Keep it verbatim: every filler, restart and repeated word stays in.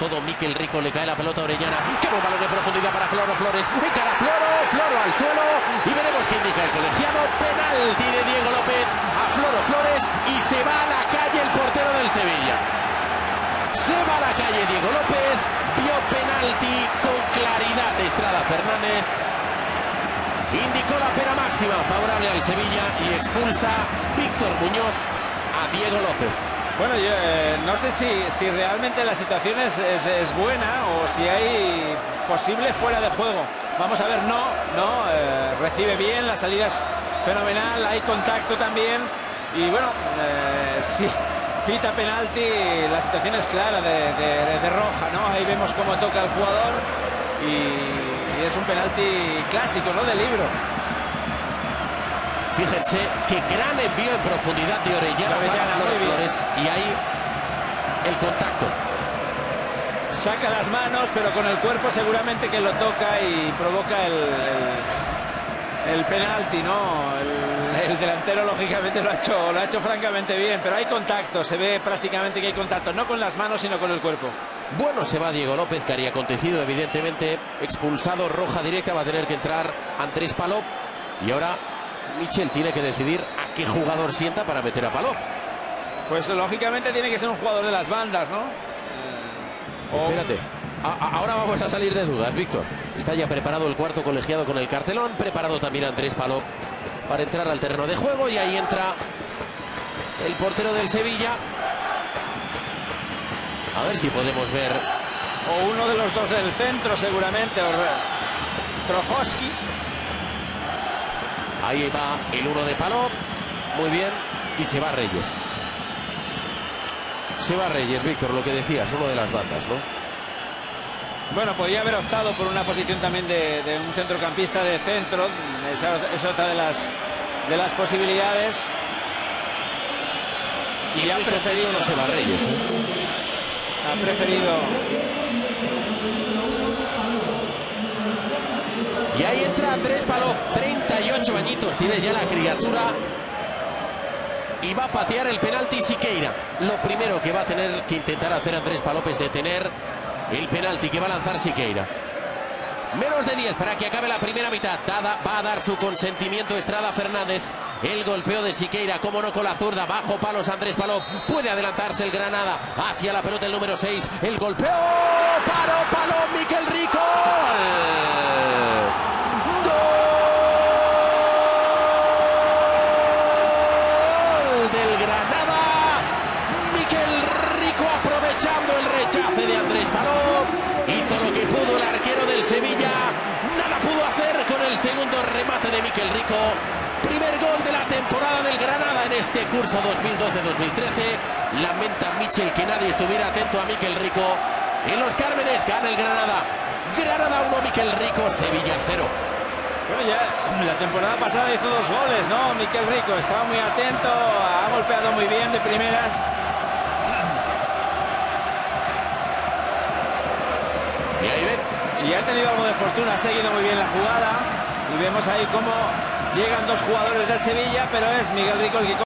todo Mikel Rico, le cae la pelota a Orellana. ¡Qué buen balón de profundidad para Floro Flores! ¡Encara Floro! ¡Floro al suelo! Y veremos qué indica el colegiado. Penalti de Diego López a Floro Flores y se va a la calle el portero del Sevilla. Se va a la calle Diego López, vio penalti con claridad Estrada Fernández. Indicó la pena máxima favorable al Sevilla y expulsa Víctor Muñoz a Diego López. Bueno, yo eh, no sé si, si realmente la situación es, es, es buena o si hay posible fuera de juego. Vamos a ver, no, no, eh, recibe bien, la salida es fenomenal, hay contacto también. Y bueno, eh, sí, pita penalti, la situación es clara de, de, de roja, ¿no? Ahí vemos cómo toca el jugador y... Y es un penalti clásico, ¿no? De libro. Fíjense qué gran envío en profundidad de Orellana, Orellana para Floro Flores. Y ahí el contacto. Saca las manos, pero con el cuerpo seguramente que lo toca y provoca el, el, el penalti, ¿no? El, el delantero lógicamente lo ha hecho, lo ha hecho francamente bien, pero hay contacto, se ve prácticamente que hay contacto, no con las manos, sino con el cuerpo. Bueno, se va Diego López, que haría acontecido, evidentemente, expulsado, roja directa, va a tener que entrar Andrés Palop. Y ahora Michel tiene que decidir a qué jugador sienta para meter a Palop. Pues lógicamente tiene que ser un jugador de las bandas, ¿no? O... Espérate, a a ahora vamos a salir de dudas, Víctor. Está ya preparado el cuarto colegiado con el cartelón, preparado también Andrés Palop para entrar al terreno de juego, y ahí entra el portero del Sevilla. A ver si podemos ver. O uno de los dos del centro, seguramente. Trojowski. Ahí va el uno de Palop. Muy bien. Y se va Reyes. Se va Reyes, Víctor, lo que decías, uno de las bandas, ¿no? Bueno, podría haber optado por una posición también de, de un centrocampista de centro. Esa es otra de las, de las posibilidades. Y ha preferido no se va Reyes, ¿eh? Ha preferido. Y ahí entra Andrés Palop, treinta y ocho añitos tiene ya la criatura. Y va a patear el penalti Siqueira. Lo primero que va a tener que intentar hacer Andrés Palop es detener el penalti que va a lanzar Siqueira. Menos de diez para que acabe la primera mitad. Dada, va a dar su consentimiento Estrada Fernández. El golpeo de Siqueira, como no, con la zurda. Bajo palos Andrés Palop. Puede adelantarse el Granada hacia la pelota el número seis. El golpeo. Paró Palop, Mikel Rico. Gol del Granada. Mikel Rico aprovechando el rechace de Andrés Palop. Hizo lo que pudo el arquero del Sevilla. Nada pudo hacer con el segundo remate de Mikel Rico. Primer gol de la temporada del Granada en este curso dos mil doce dos mil trece. Lamenta Michel que nadie estuviera atento a Mikel Rico. En los Cármenes gana el Granada. Granada uno, Mikel Rico, Sevilla cero. Bueno, ya la temporada pasada hizo dos goles, ¿no? Mikel Rico estaba muy atento, ha golpeado muy bien de primeras. Y ahí ven. Y ha tenido algo de fortuna, ha seguido muy bien la jugada. Y vemos ahí cómo llegan dos jugadores del Sevilla, pero es Mikel Rico el que